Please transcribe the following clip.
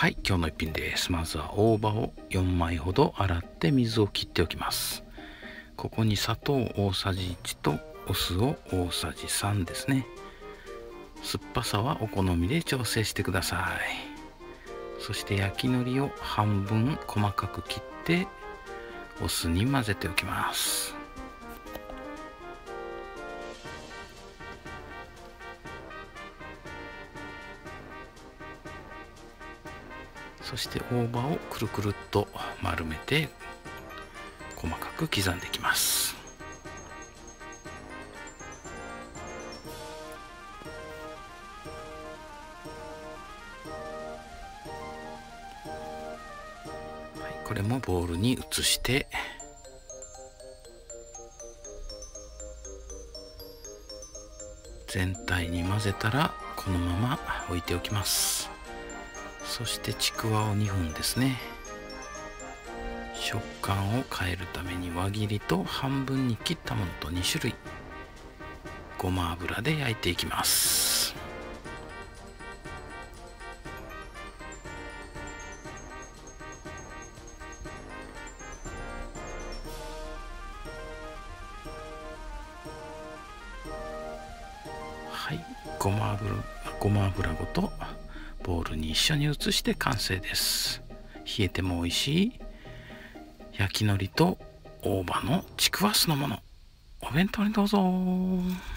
はい、今日の一品です。まずは大葉を4枚ほど洗って水を切っておきます。ここに砂糖大さじ1とお酢を大さじ3ですね。酸っぱさはお好みで調整してください。そして焼き海苔を半分細かく切ってお酢に混ぜておきます。そして大葉をくるくるっと丸めて細かく刻んでいきます。はい、これもボウルに移して全体に混ぜたらこのまま置いておきます。そしてちくわを2分ですね。食感を変えるために輪切りと半分に切ったものと2種類ごま油で焼いていきます。はい、ごま油ごとボウルに一緒に移して完成です。冷えても美味しい焼き海苔と大葉のちくわ酢のもの、お弁当にどうぞ。